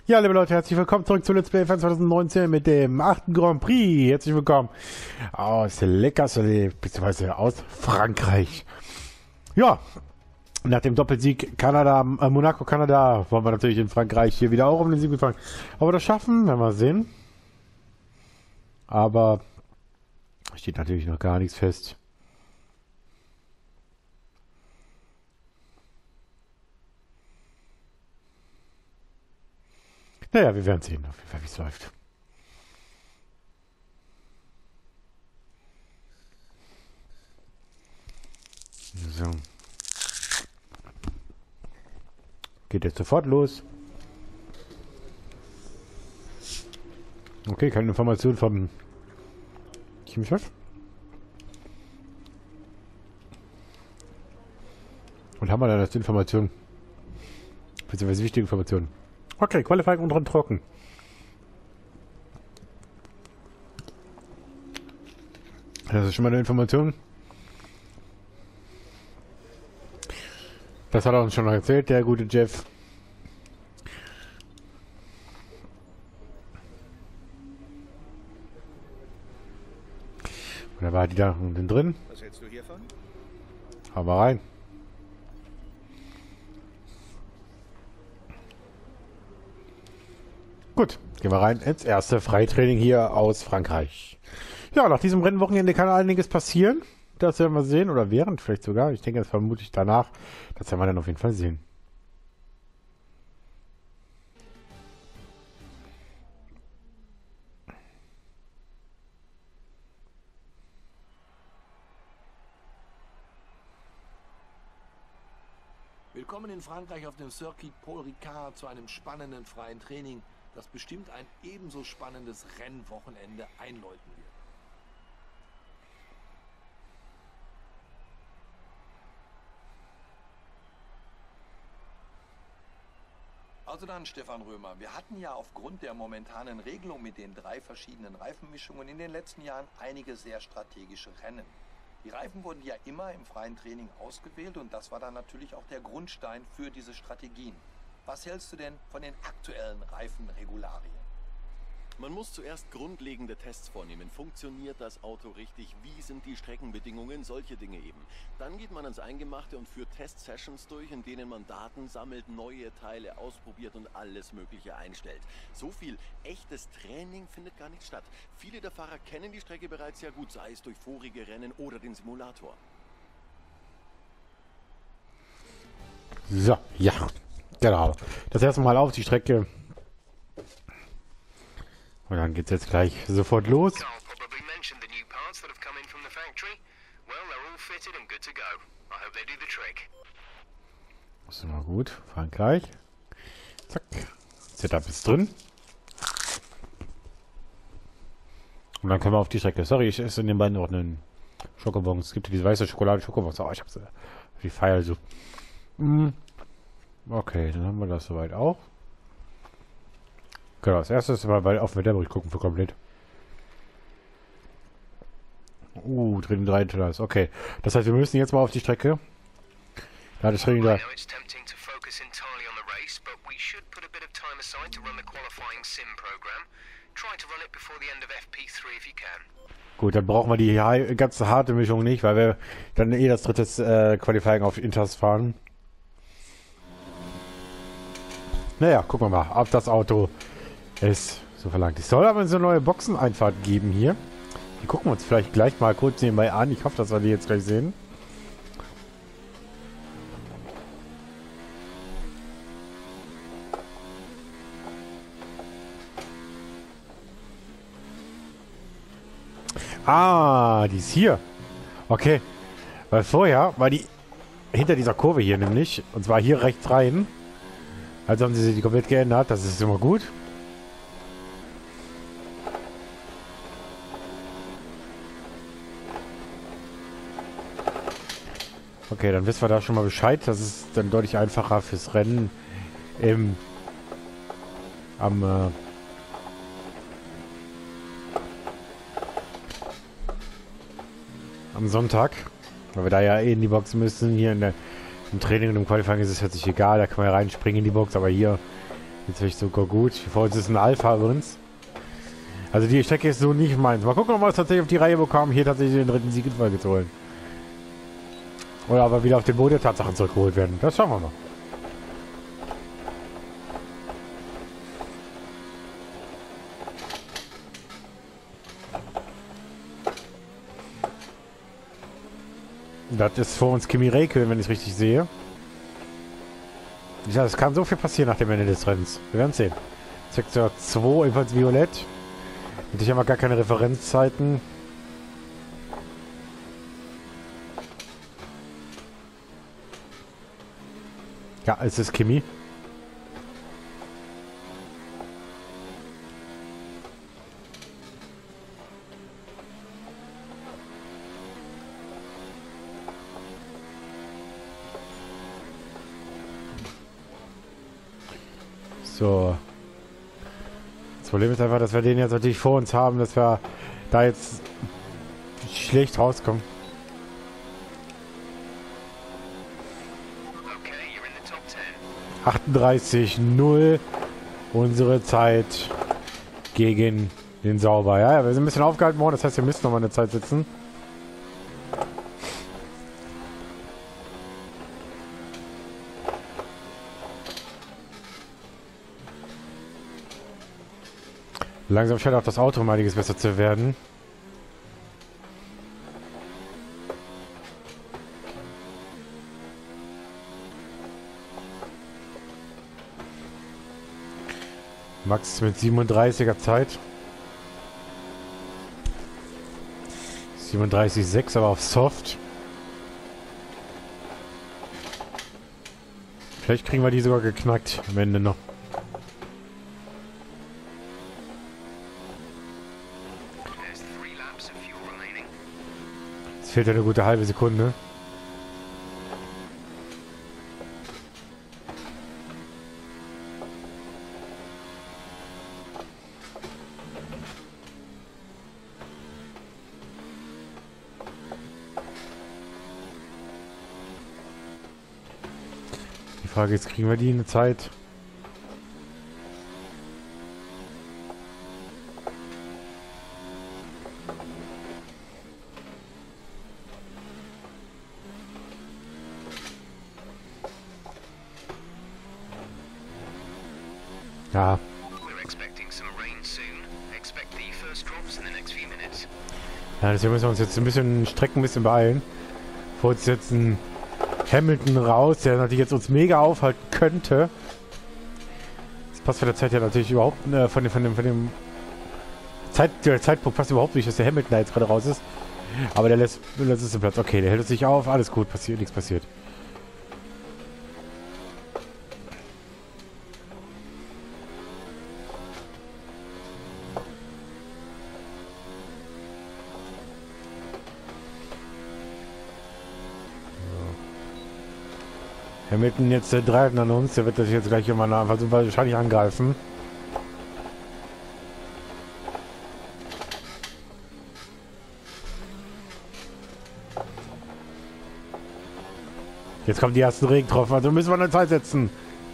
Ja, liebe Leute, herzlich willkommen zurück zu Let's Play 2019 mit dem 8. Grand Prix. Herzlich willkommen aus Leckersley, beziehungsweise aus Frankreich. Ja, nach dem Doppelsieg Kanada, Monaco, Kanada, wollen wir natürlich in Frankreich hier wieder auch um den Sieg gefangen. Aber das schaffen, werden wir sehen. Aber steht natürlich noch gar nichts fest. Naja, wir werden sehen, auf jeden Fall, wie es läuft. So. Geht jetzt sofort los. Okay, keine Information vom Teamchef. Und haben wir da jetzt Informationen? Beziehungsweise wichtige Informationen. Okay, Qualifying und trocken. Das ist schon mal eine Information. Das hat er uns schon erzählt, der gute Jeff. Und da war die da unten drin. Was hältst du hiervon? Hau mal rein. Gut, gehen wir rein ins erste Freitraining hier aus Frankreich. Ja, nach diesem Rennwochenende kann einiges passieren. Das werden wir sehen, oder während vielleicht sogar. Ich denke, das vermutlich danach. Das werden wir dann auf jeden Fall sehen. Willkommen in Frankreich auf dem Circuit Paul Ricard zu einem spannenden freien Training, das bestimmt ein ebenso spannendes Rennwochenende einläuten wird. Also dann, Stefan Römer, wir hatten ja aufgrund der momentanen Regelung mit den 3 verschiedenen Reifenmischungen in den letzten Jahren einige sehr strategische Rennen. Die Reifen wurden ja immer im freien Training ausgewählt und das war dann natürlich auch der Grundstein für diese Strategien. Was hältst du denn von den aktuellen Reifenregularien? Man muss zuerst grundlegende Tests vornehmen. Funktioniert das Auto richtig? Wie sind die Streckenbedingungen? Solche Dinge eben. Dann geht man ans Eingemachte und führt Test-Sessions durch, in denen man Daten sammelt, neue Teile ausprobiert und alles Mögliche einstellt. So viel echtes Training findet gar nicht statt. Viele der Fahrer kennen die Strecke bereits sehr gut, sei es durch vorige Rennen oder den Simulator. So, ja, genau. Das erste Mal auf die Strecke. Und dann geht's jetzt gleich sofort los. Das ist immer gut. Frankreich. Zack. Setup ist drin. Und dann können wir auf die Strecke. Sorry, ich esse in den beiden noch einen Schokobons. Es gibt ja diese weiße Schokolade Schokobons. Oh, ich hab's. Die Feier so. Okay, dann haben wir das soweit auch. Genau, das erste ist mal bei auf Wetterbericht gucken für komplett. Drin 3 Tunnels. Okay. Das heißt, wir müssen jetzt mal auf die Strecke. Da das Training da. Gut, dann brauchen wir die ganze harte Mischung nicht, weil wir dann eh das dritte Qualifying auf Inters fahren. Naja, gucken wir mal, ob das Auto es so verlangt. Es soll aber so eine neue Boxeneinfahrt geben hier. Die gucken wir uns vielleicht gleich mal kurz nebenbei an. Ich hoffe, dass wir die jetzt gleich sehen. Ah, die ist hier. Okay. Weil vorher war die hinter dieser Kurve hier nämlich. Und zwar hier rechts rein. Also haben sie die komplett geändert. Das ist immer gut. Okay, dann wissen wir da schon mal Bescheid. Das ist dann deutlich einfacher fürs Rennen am Sonntag. Weil wir da ja eh in die Box müssen. Hier im Training und im Qualifying ist es jetzt egal. Da kann man ja reinspringen in die Box. Aber hier Jetzt finde ich sogar gut. Vor uns ist ein Alpha übrigens. Also die Strecke ist so nicht meins. Mal gucken, ob wir es tatsächlich auf die Reihe bekommen, hier tatsächlich den dritten Sieg in Folge zu holen. Oder aber wieder auf den Boden der Tatsachen zurückgeholt werden. Das schauen wir mal. Das ist vor uns Kimi Räikkönen, wenn ich es richtig sehe. Ja, es kann so viel passieren nach dem Ende des Rennens. Wir werden sehen. Sektor 2, ebenfalls violett. Natürlich haben wir gar keine Referenzzeiten. Ja, es ist Kimi. So. Das Problem ist einfach, dass wir den jetzt natürlich vor uns haben, dass wir da jetzt schlecht rauskommen. 38:0 unsere Zeit gegen den Sauber. Ja, wir sind ein bisschen aufgehalten worden, das heißt, wir müssen noch mal eine Zeit sitzen. Langsam scheint auch das Auto um einiges besser zu werden. Max mit 37er Zeit. 37,6, aber auf Soft. Vielleicht kriegen wir die sogar geknackt am Ende noch. Es fehlt eine gute halbe Sekunde. Die Frage ist, kriegen wir die in der Zeit? Ja. Ja, deswegen müssen wir uns jetzt ein bisschen strecken, ein bisschen beeilen. Vor uns jetzt ein Hamilton raus, der natürlich jetzt uns mega aufhalten könnte. Das passt von der Zeit ja natürlich überhaupt von dem der Zeitpunkt passt überhaupt nicht, dass der Hamilton da jetzt gerade raus ist. Aber der lässt es im Platz. Okay, der hält sich auf, alles gut, passiert, nichts passiert. Hamilton jetzt treiben an uns, der wird das jetzt gleich immer wahrscheinlich angreifen. Jetzt kommen die ersten Regentropfen, also müssen wir eine Zeit setzen.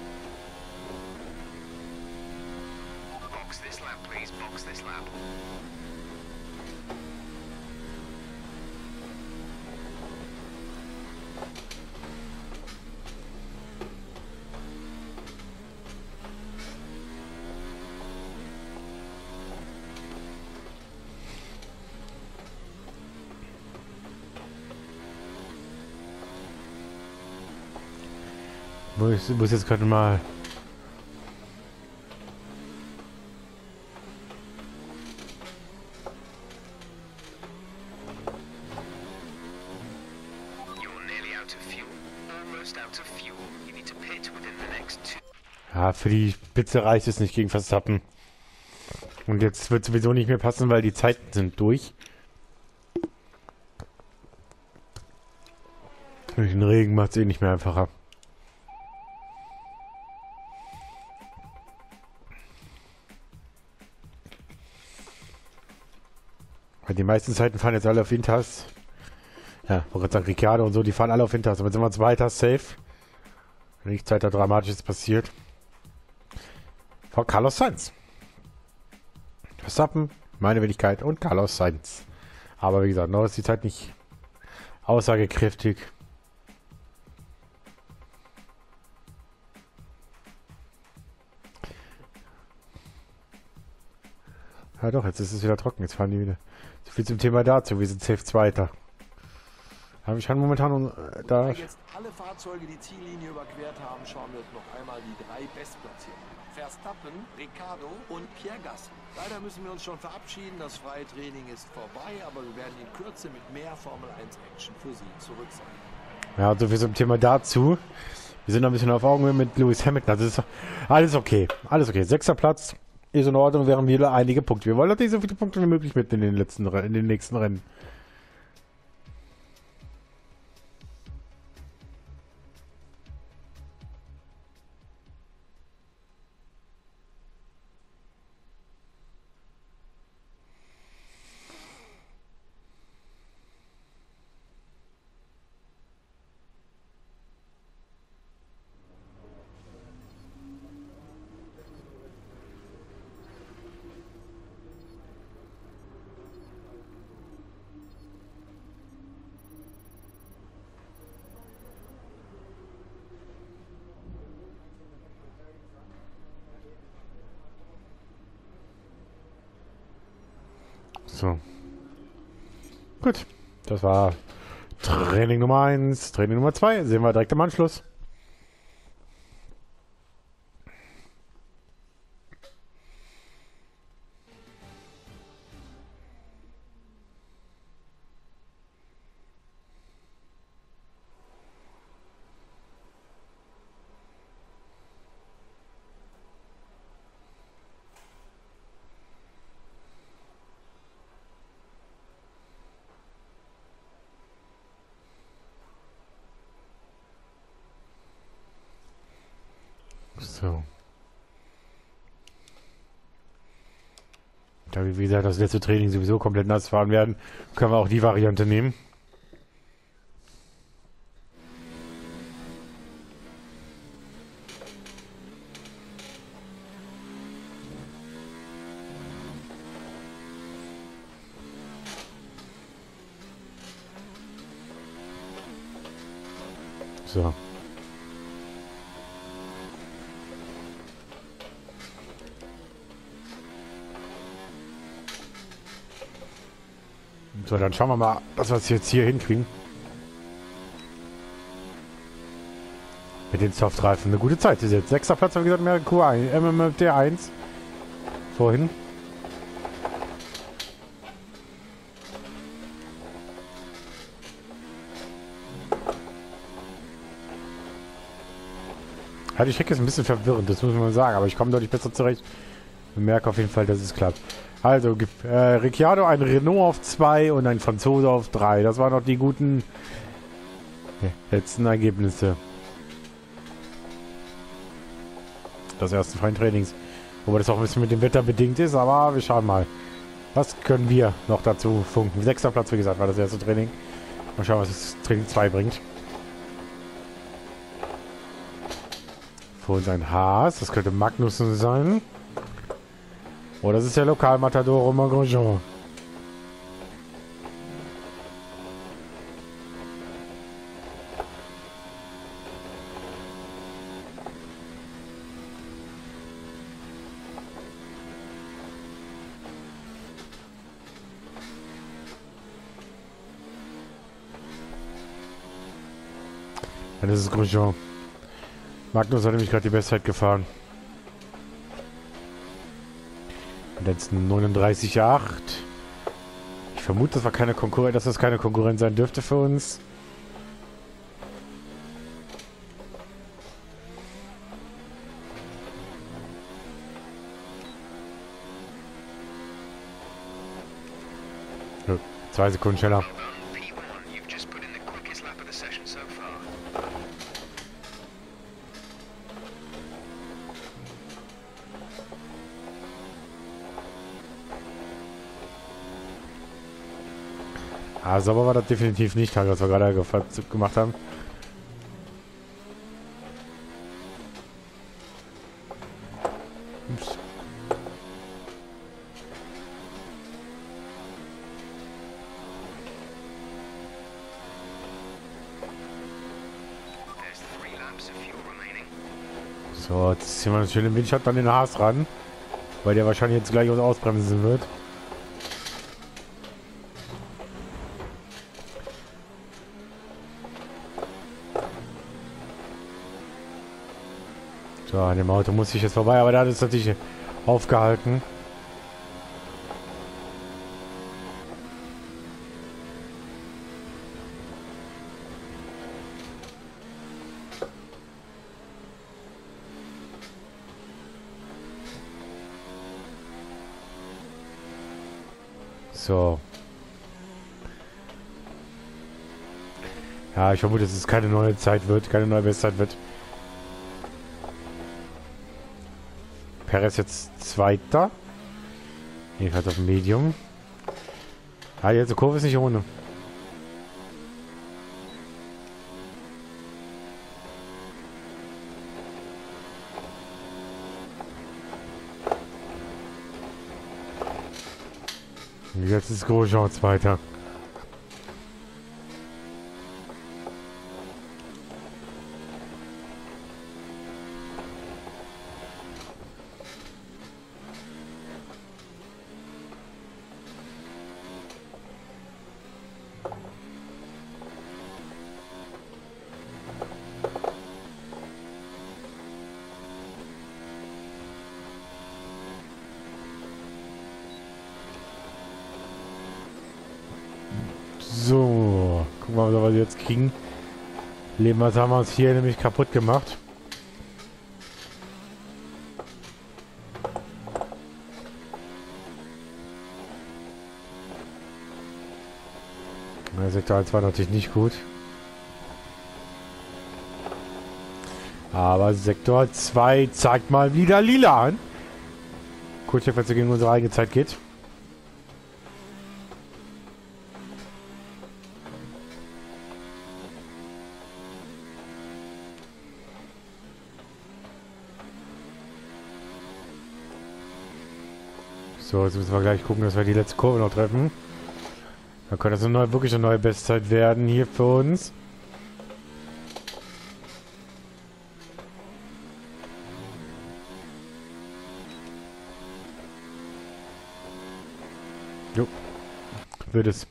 Muss jetzt gerade mal. Ja, für die Spitze reicht es nicht gegen Verstappen. Und jetzt wird sowieso nicht mehr passen, weil die Zeiten sind durch. Durch den Regen macht es eh nicht mehr einfacher. Die meisten Zeiten fahren jetzt alle auf Intas. Ja, wollte gerade sagen, Ricciardo und so, die fahren alle auf Intas. Aber jetzt sind wir zweiter safe. Nichts weiter Dramatisches passiert. Von Carlos Sainz. Verstappen, meine Wenigkeit und Carlos Sainz. Aber wie gesagt, noch ist die Zeit nicht aussagekräftig. Ja doch, jetzt ist es wieder trocken. Jetzt fahren die wieder. So viel zum Thema dazu. Wir sind safe Zweiter. Aber ich kann momentan da... Wenn jetzt alle Fahrzeuge die Ziellinie überquert haben, schauen wir uns noch einmal die 3 Bestplatzierten an. Verstappen, Ricciardo und Pierre Gasly. Leider müssen wir uns schon verabschieden. Das freie Training ist vorbei, aber wir werden in Kürze mit mehr Formel 1 Action für Sie zurück sein. Ja, so viel zum Thema dazu. Wir sind ein bisschen auf Augenhöhe mit Lewis Hamilton. Das ist alles okay. Alles okay. 6. Platz ist in Ordnung, wären wieder einige Punkte. Wir wollen natürlich so viele Punkte wie möglich mit in den nächsten Rennen. So. Gut. Das war Training Nummer 1. Training Nummer 2. Sehen wir direkt im Anschluss. So. Da wir, wie gesagt, das letzte Training sowieso komplett nass fahren werden, können wir auch die Variante nehmen. So. So, dann schauen wir mal, dass wir es jetzt hier hinkriegen. Mit den Softreifen. Eine gute Zeit ist jetzt. 6. Platz, wie gesagt, mehr Q1, T1. Vorhin. Ja, die Strecke ist ein bisschen verwirrend, das muss man sagen, aber ich komme deutlich besser zurecht. Ich merke auf jeden Fall, dass es klappt. Also, Ricciardo, ein Renault auf 2 und ein Franzose auf 3. Das waren noch die guten letzten Ergebnisse des ersten freien Trainings. Wobei das auch ein bisschen mit dem Wetter bedingt ist, aber wir schauen mal. Was können wir noch dazu funken? 6. Platz, wie gesagt, war das erste Training. Mal schauen, was das Training 2 bringt. Vor uns ein Haas, das könnte Magnussen sein. Oh, das ist der Lokalmatador Romain Grosjean. Ja, das ist Grosjean. Magnus hat nämlich gerade die Bestzeit gefahren. Letzten 39,8. Ich vermute, dass das keine Konkurrenz sein dürfte für uns. Ja, 2 Sekunden schneller. Ah, sauber war das definitiv nicht, was wir gerade gemacht haben. Ups. So, jetzt ziehen wir einen schönen Windschatten an den Haas ran, weil der wahrscheinlich jetzt gleich uns ausbremsen wird. So, an dem Auto muss ich jetzt vorbei, aber der hat uns natürlich aufgehalten. So. Ja, ich vermute, dass es keine neue Zeit wird, keine neue Bestzeit wird. Perez jetzt Zweiter. Jedenfalls auf dem Medium. Ah, jetzt die Kurve ist nicht ohne. Jetzt ist Grosjean Zweiter. So, gucken wir mal, was wir jetzt kriegen. Leben, was haben wir uns hier nämlich kaputt gemacht. Der Sektor 1 war natürlich nicht gut. Aber Sektor 2 zeigt mal wieder lila an. Kurz, wenn es gegen unsere eigene Zeit geht. So, jetzt müssen wir gleich gucken, dass wir die letzte Kurve noch treffen. Dann könnte das wirklich eine neue Bestzeit werden hier für uns. Jo, wird es.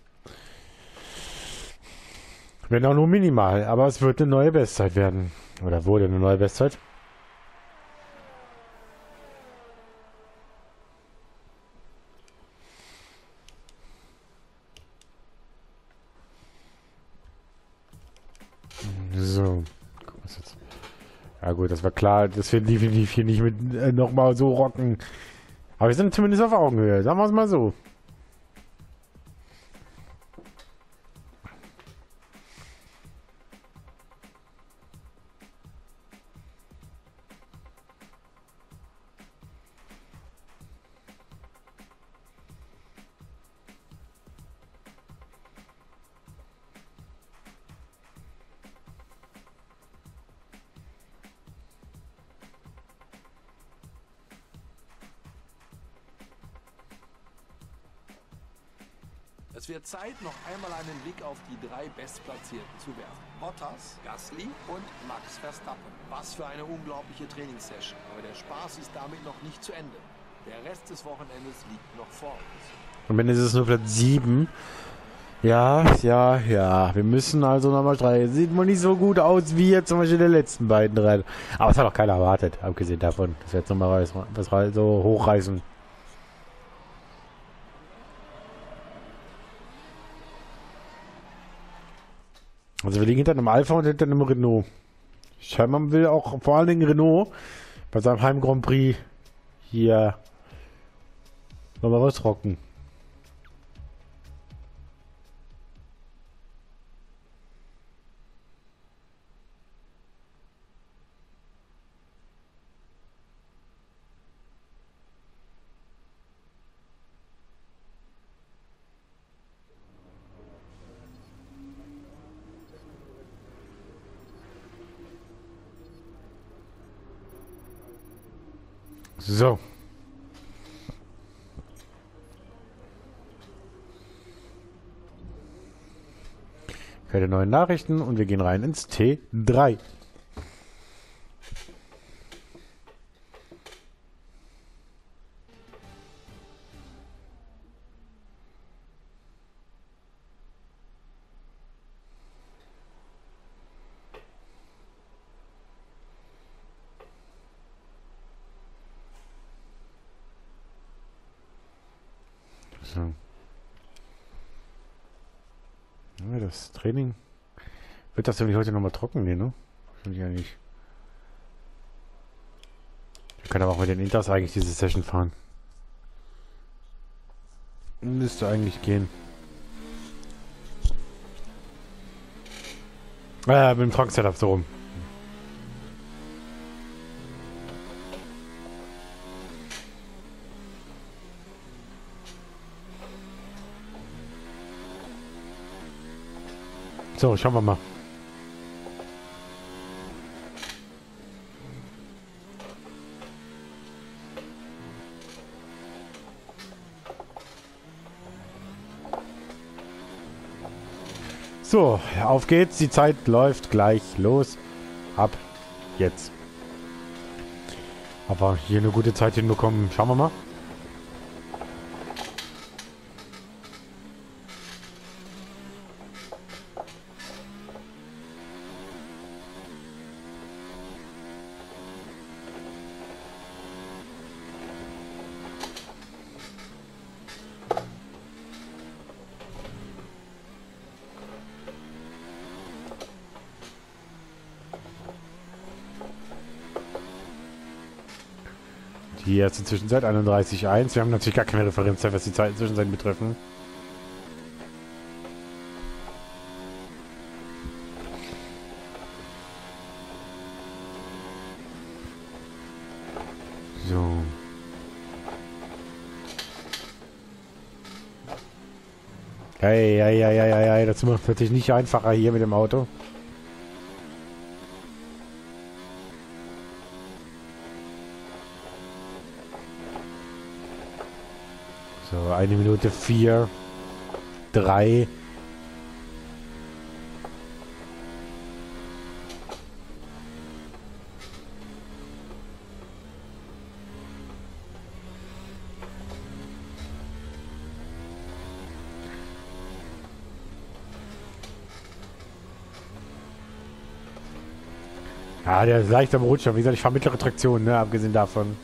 Wenn auch nur minimal, aber es wird eine neue Bestzeit werden. Oder wurde eine neue Bestzeit. So. Ja gut, das war klar, dass wir definitiv hier nicht mit nochmal so rocken. Aber wir sind zumindest auf Augenhöhe, sagen wir es mal so. Es wird Zeit, noch einmal einen Blick auf die drei Bestplatzierten zu werfen. Bottas, Gasly und Max Verstappen. Was für eine unglaubliche Trainingssession. Aber der Spaß ist damit noch nicht zu Ende. Der Rest des Wochenendes liegt noch vor uns. Und wenn es ist nur Platz 7. Ja. Wir müssen also nochmal 3. Sieht mal nicht so gut aus wie jetzt zum Beispiel die letzten beiden Rennen. Aber es hat auch keiner erwartet, abgesehen davon, dass wir jetzt nochmal was so hochreißen. Also wir liegen hinter einem Alpha und hinter einem Renault. Scheinbar will auch vor allen Dingen Renault bei seinem Heim Grand Prix hier nochmal was rocken. So. Keine neuen Nachrichten und wir gehen rein ins T3. So. Ja, das Training. Wird das nämlich heute nochmal trocken gehen, ne? Finde ich eigentlich. Ich kann aber auch mit den Inters eigentlich diese Session fahren. Müsste eigentlich gehen. Mit dem Trunk-Setup so rum. So, schauen wir mal. So, auf geht's. Die Zeit läuft gleich los. Ab jetzt. Aber hier eine gute Zeit hinbekommen. Schauen wir mal. Die erste Zwischenzeit 31,1. Wir haben natürlich gar keine Referenz, was die Zeiten Zwischenzeiten betreffen. So. Hey, das macht natürlich nicht einfacher hier mit dem Auto. So, 1 Minute 4, 3. Ja, der ist leicht am Rutschen. Wie gesagt, ich fahre mittlere Traktion, ne, abgesehen davon.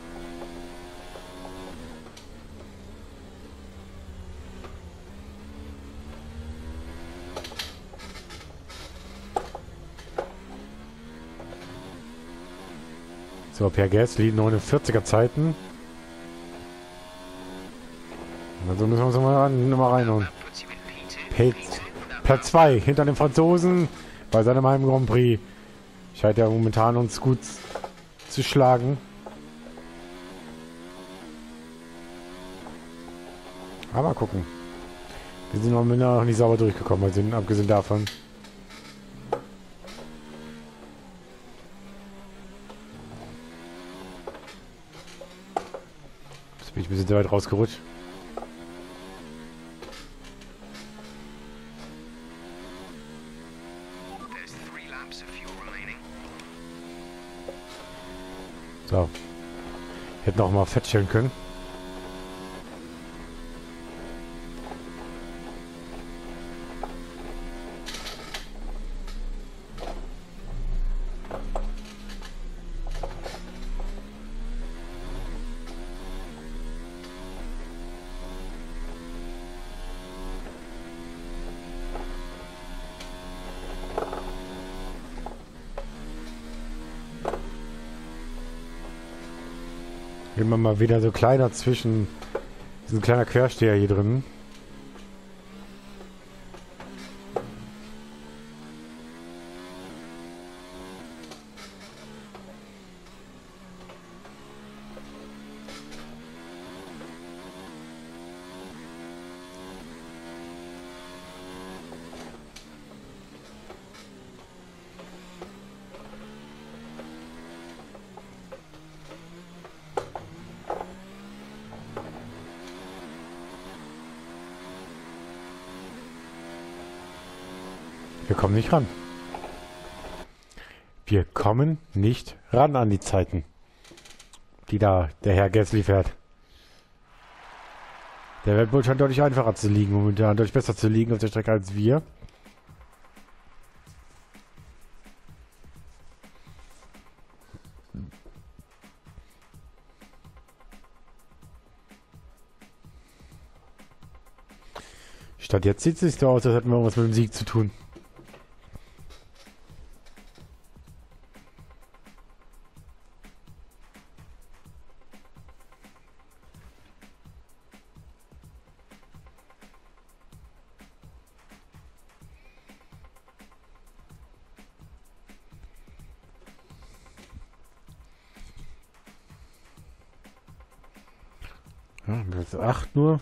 So, Per Gasly, 49er Zeiten. Also müssen wir uns mal reinholen. Platz 2, hinter dem Franzosen, bei seinem Heim Grand Prix. Scheint ja momentan uns gut zu schlagen. Aber gucken. Wir sind noch nicht sauber durchgekommen, also abgesehen davon. Jetzt bin ich ein bisschen sehr weit rausgerutscht. So. Hätten auch mal fett stellen können. Immer mal wieder so kleiner zwischen diesen kleiner Quersteher hier drin. Wir kommen nicht ran. Wir kommen nicht ran an die Zeiten, die da der Herr Gasly fährt. Der Red Bull scheint deutlich einfacher zu liegen, momentan deutlich besser zu liegen auf der Strecke als wir. Statt jetzt sieht es nicht so aus, als hätten wir irgendwas mit dem Sieg zu tun. Ja, Platz 8 nur.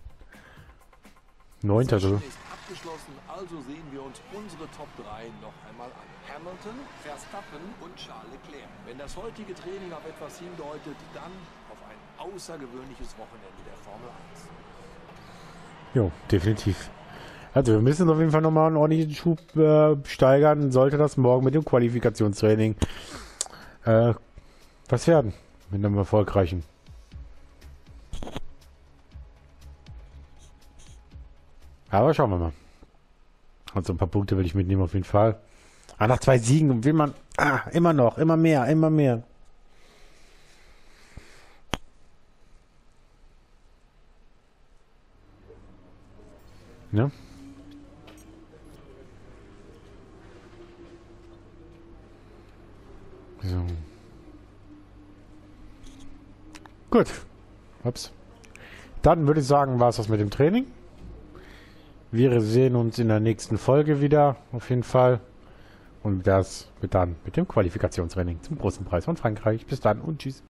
9. Das so. ist abgeschlossen, also sehen wir uns unsere Top 3 noch einmal an. Hamilton, Verstappen und Charles Leclerc. Wenn das heutige Training auf etwas hindeutet, dann auf ein außergewöhnliches Wochenende der Formel 1. Jo, definitiv. Also wir müssen auf jeden Fall nochmal einen ordentlichen Schub steigern, sollte das morgen mit dem Qualifikationstraining was werden, mit einem erfolgreichen. Aber schauen wir mal. Also ein paar Punkte will ich mitnehmen auf jeden Fall. Aber nach 2 Siegen will man immer noch, immer mehr, immer mehr. Ne? So. Gut. Ups. Dann würde ich sagen, war es das mit dem Training. Wir sehen uns in der nächsten Folge wieder, auf jeden Fall. Und das wird dann mit dem Qualifikationstraining zum großen Preis von Frankreich. Bis dann und tschüss.